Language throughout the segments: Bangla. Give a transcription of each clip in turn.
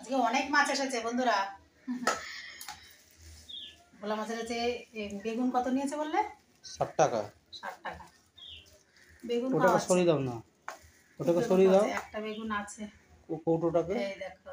আজকে অনেক মাছ এসেছে বন্ধুরা। ভোলা মাছের কাছে বেগুন কত নিয়েছে বললে? 60 টাকা। 60 টাকা বেগুন। ওটাকে সরিয়ে দাও না, ওটাকে সরিয়ে দাও। একটা বেগুন আছে কৌটোটাকে। এই দেখো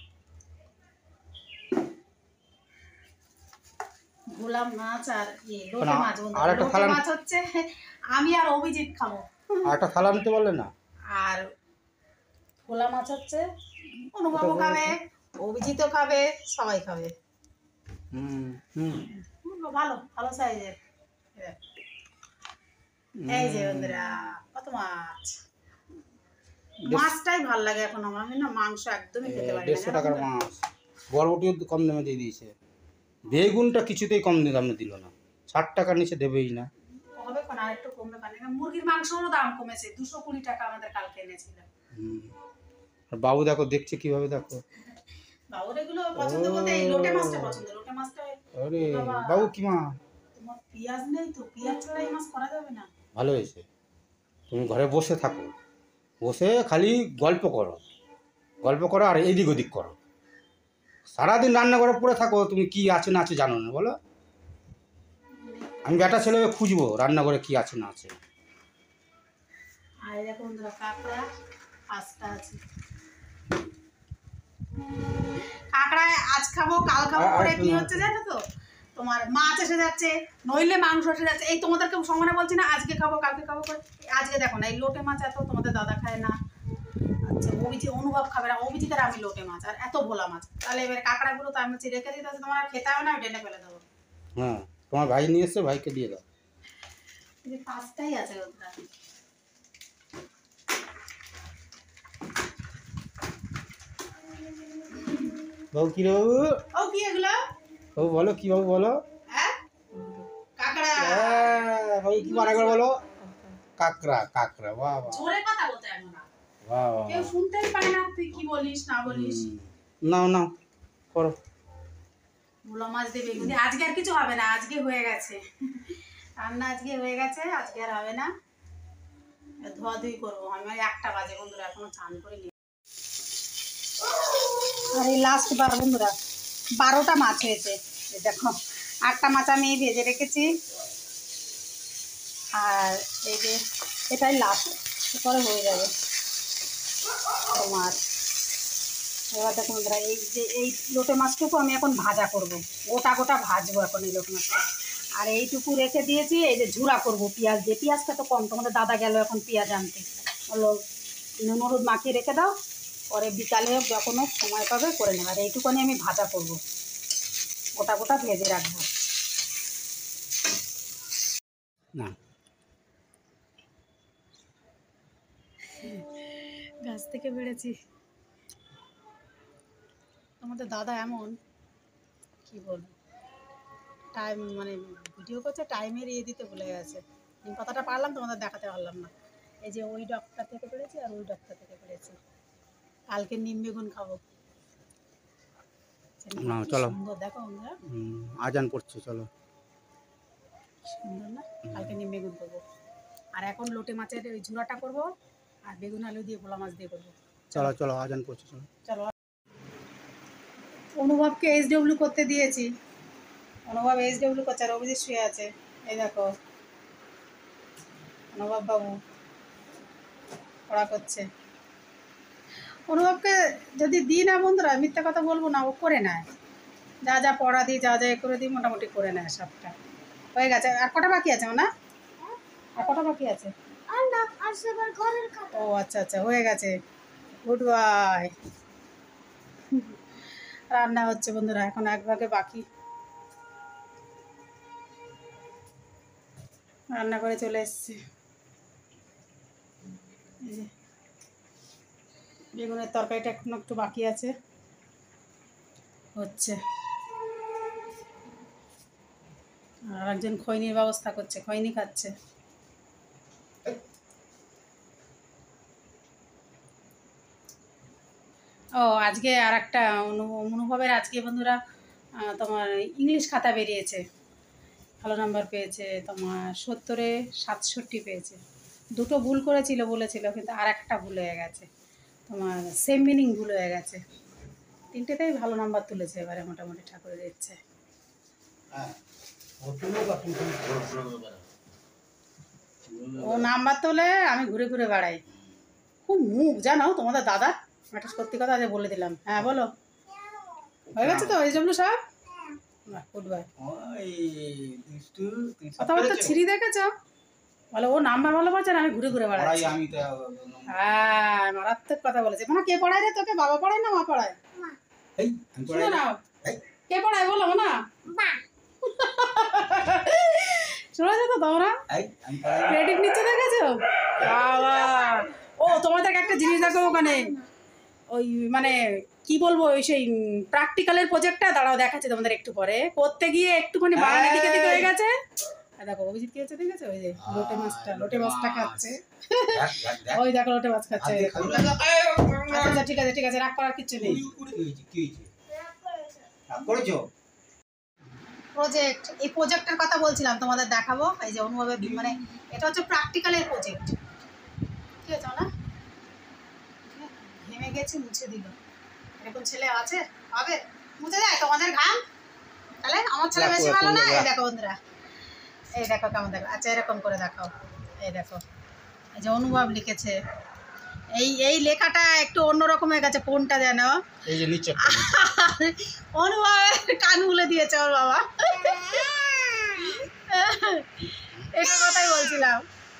ভোলা মাছ আর লোটে মাছ। আর একটা লোটে মাছ হচ্ছে আমি আর অভিজিৎ খাবো। আর একটা থালা নিতে বললে না। আর ভোলা মাছ হচ্ছে অনুভবও খাবে, অভিজিৎও খাবে, সবাই খাবে। ভালো ভালো সাইজের। এই যে বন্ধুরা কত মাছ। মাছটাই ভালো লাগে এখন আমার, আমি না মাংস একদমই খেতে পারি না। 150 টাকার মাছ। বরবটিও কম দামে দিয়ে দিয়েছে, বেগুনটা কিছুতেই কম দামে দিল না। 60 টাকার নিচে দেবেই না। হবে কোন আর একটু কমবে পারে। মুরগির মাংসেরও দাম কমেছে, 220 টাকা আমাদের কালকে এনেছিল। আর বাবু দেখো দেখছে কিভাবে, দেখো বাবুর এগুলো পছন্দ বলতে এই লোটে মাছটা পছন্দ। লোটে মাছটা আরে বাবু কি মা, তোমার পেঁয়াজ নেই তো? পেঁয়াজ ছাড়া এই মাছ করা যাবে না। ভালো হয়েছে, তুমি ঘরে বসে থাকো, বসে খালি গল্প করো, গল্প করো আর এদিক ওদিক করো। সারাদিন রান্না করে পড়ে থাকো, তুমি কি আছে না আছে জানো না বলো। আমি বেটা ছেলে খুঁজবো রান্নাঘরে কি আছে না আছে। আর দেখো বন্ধুরা কাঁকড়া 5টা আছে। কাঁকড়া আজ খাবো কাল খাবো করে কি হচ্ছে জানো তো, তোমার মাছ এসে যাচ্ছে, নইলে মাংস এসে যাচ্ছে। এই তোমাদেরকে সমানে বলছি না আজকে খাবো কালকে খাবো করে। আজকে দেখো না এই লোটে মাছ এত তোমাদের দাদা খায় না। আচ্ছা অভিজিৎ অনুভব খাবে না, অভিজিৎ আর আমি লোটে মাছ আর এত ভোলা মাছ। তাহলে এবার কাঁকড়াগুলো তো আমি রেখে দিতে আছে, তোমার খেতে হবে না, আমি টেনে ফেলে দেবো। হ্যাঁ তোমার ভাই নিয়ে এসে ভাইকে দিয়ে দাও। এই যে 5টাই আছে ওটা। বাবু কি রে বাবু? ও কি এগুলো বাবু বলো কি বাবু বলো। হ্যাঁ কাঁকড়া। বাবু কি মানে একবার বলো। কাঁকড়া কাঁকড়া, বাহ বাহ। জোরে কথা বলতে হয় না, বাহ বাহ, কেউ শুনতেই পায় না তুই কি বলিস না বলিস। নাও নাও করো। ভোলা মাছ দিয়ে বেগুন দিয়ে আজকে আর কিছু হবে না, আজকে হয়ে গেছে রান্না, আজকে হয়ে গেছে, আজকে আর হবে না। ধোয়াধুয়ি করবো। আমি 1টা বাজে বন্ধুরা, এখনো চান করিনি। আর এই লাস্ট বার বন্ধুরা 12টা মাছ হয়েছে। দেখো 8টা মাছ আমি ভেজে রেখেছি, আর এই যে এটাই লাস্ট, এরপরে হয়ে যাবে তোমার। এবার দেখো বন্ধুরা এই যে এই লোটে মাছটুকু আমি এখন ভাজা করব, গোটা গোটা ভাজবো এখন এই লোটে মাছটা। আর এইটুকু রেখে দিয়েছি, এই যে ঝুরা করবো পেঁয়াজ দিয়ে। পেঁয়াজটা তো কম, তোমাদের দাদা গেল এখন পেঁয়াজ আনতে, বললো নুন হলুদ মাখিয়ে রেখে দাও, পরে বিকালে যখন সময় পাবে করে নেবে। আর এইটুকুনি আমি ভাজা করব, গোটা গোটা ভেজে রাখবো। না গাছ থেকে বেড়েছি। আমাদের দাদা এমন কি বলবো, টাইম মানে ভিডিও করছে টাইমের দিতে ভুলে গেছে। কথাটা পারলাম তোমাদের দেখাতে পারলাম না। এই যে ওই ডগটা থেকে পেরেছি আর ওই ডগটা থেকে পেরেছি। কালকে নিম বেগুন খাবো। চলো সুন্দর দেখো বন্ধুরা, আজান পড়ছে, চলো। সুন্দর না? কালকে নিম বেগুন করবো। আর এখন লোটে মাছের ওই ঝুড়াটা করবো, আর বেগুন আলু দিয়ে ভোলা মাছ দিয়ে করবো। চলো চলো আজান পড়ছে, চলো চলো। অনুভবকে SW করতে দিয়েছি, অনুভব SW করছে আর অভিজিৎ শুয়ে আছে। এই দেখো অনুভব বাবু পড়া করছে। অনুভবকে যদি দিই না বন্ধুরা, মিথ্যা কথা বলবো না, ও করে নেয়। যা যা পড়া দিই, যা যা করে দিই, মোটামুটি করে নেয় সবটা। হয়ে গেছে। আর কটা বাকি আছে না? আর কটা বাকি আছে? ও আচ্ছা আচ্ছা হয়ে গেছে। Good bye. রান্না হচ্ছে বন্ধুরা, এখন 1 ভাগে বাকি। রান্না করে চলে এসছে। বেগুনের তরকারিটা এখন একটু বাকি আছে, হচ্ছে। আর একজন খৈনির ব্যবস্থা করছে, খৈনি খাচ্ছে। ও আজকে আর একটা অনুভবের আজকে বন্ধুরা তোমার ইংলিশ খাতা বেরিয়েছে, ভালো নাম্বার পেয়েছে, তোমার 70-এ 67 পেয়েছে। 2টো ভুল করেছিল বলেছিল, কিন্তু আর একটা ভুল হয়ে গেছে, তোমার সেম মিনিং ভুল হয়ে গেছে। তিনটেতেই ভালো নাম্বার তুলেছে এবারে মোটামুটি ঠাকুরের ইচ্ছে। ও নাম্বার তোলে, আমি ঘুরে ঘুরে বেড়াই। খুব মুখ জানো তোমাদের দাদা, একটা সত্যি কথা আজ বলে দিলাম। হ্যাঁ বলো, হয়ে গেছে তো এই জন্য সব গুড বাই। কথাবার্তা ছিঁড়ি দেখেছ, বলে ও নাম্বার ভালো পাচ্ছে না, আমি ঘুরে ঘুরে বেড়াই। হ্যাঁ মারাত্মক কথা বলেছে। মানে কে পড়ায় রে তোকে, বাবা পড়ায় না মা পড়ায়? শুনে নাও, কে পড়ায় বলো না। শুনেছো তো তোমরা, ক্রেডিট নিচ্ছে দেখেছো বাবা। ও তোমাদেরকে একটা জিনিস দেখো ওখানে, ওই মানে কি বলবো, ওই সেই প্র্যাকটিক্যালের প্রজেক্টটা দাঁড়াও দেখাচ্ছে তোমাদের একটু পরে। করতে গিয়ে একটুখানি বানানে দিকে দিকে হয়ে গেছে। আর দেখো অভিজিৎ কি হচ্ছে দেখেছো, ওই যে লোটে মাছটা খাচ্ছে। ওই দেখো লোটে মাছ খাচ্ছে। আচ্ছা ঠিক আছে ঠিক আছে, রাগ করার কিচ্ছু নেই। প্রজেক্ট, এই প্রজেক্টের কথা বলছিলাম তোমাদের দেখাবো। এই যে অনুভবের মানে এটা হচ্ছে প্র্যাকটিক্যালের প্রজেক্ট, ঠিক আছে না? ঘেমে গেছি, মুছে দিল। এরকম ছেলে আছে হবে, মুছে যায় তোমাদের ঘাম? তাহলে আমার ছেলে বেশি ভালো না? এই দেখো বন্ধুরা, এই দেখো কেমন দেখো। আচ্ছা এরকম করে দেখাও, এই দেখো এই যে অনুভব লিখেছে। এই লেখাটা একটু অন্যরকম হয়ে গেছে, কোনটা যেন এই যে নিচে অনুভবের কান খুলে দিয়েছে ওর বাবা। এটা কথাই বলছিলাম।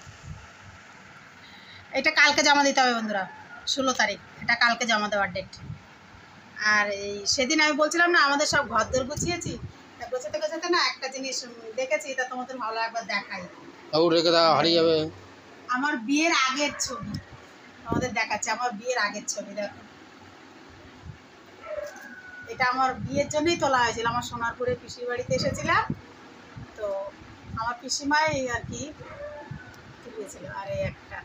এটা কালকে জমা দিতে হবে বন্ধুরা, 16 তারিখ। এটা কালকে জমা দেওয়ার ডেট। আর এই সেদিন আমি বলছিলাম না আমাদের সব ঘরদোর গুছিয়েছি, তা গোছাতে গোছাতে না একটা জিনিস দেখেছি, এটা তোমাদের ভালো একবার দেখাই। রেখে দাও, হারিয়ে যাবে। আমার বিয়ের আগের ছবি আমাদের দেখাচ্ছে, আমার বিয়ের আগের ছবি দেখো। এটা আমার বিয়ের জন্যই তোলা হয়েছিল। আমার সোনারপুরে পিসির বাড়িতে এসেছিলাম, তো আমার পিসিমাই আর কি তুলেছিল। আর এই একটা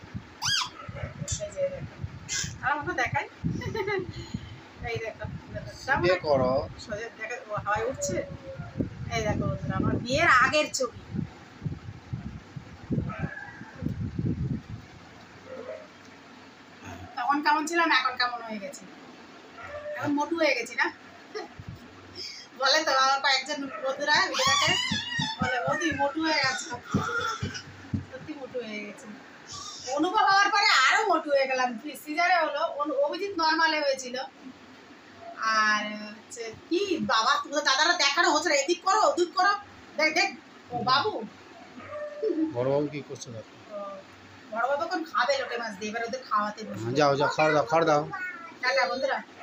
এই যে দেখো, আর আমাকে দেখাই। এই দেখো করো সোজা দেখো, হাওয়ায় উঠছে। এই দেখো বন্ধুরা, আমার বিয়ের আগের ছবি। তখন কেমন ছিলাম, এখন কেমন হয়ে গেছি। এখন মোটু হয়ে গেছি না? বলে তো আমার কয়েকজন বন্ধুরা ভিডিওটাতে বলে, ও তুই মোটু হয়ে গেছো। সত্যি মোটু হয়ে গেছি। অনুভব হওয়ার পরে আরো মোটু হয়ে গেলাম। সিজারে হলো, অভিজিৎ নর্মালে হয়েছিল। আর হচ্ছে কি বাবা, তোমাদের দাদারা দেখানো হচ্ছে না, এদিক করো ওদিক করো। দেখ দেখ ও বাবু, বড়বাবু কি করছে? বড় বাবু এখন খাবে লোটে মাছ দিয়ে, এবার ওদের খাওয়াতে বসে। যাও যাও, খাওয়া দাও খাওয়া দাও। টাটা বন্ধুরা।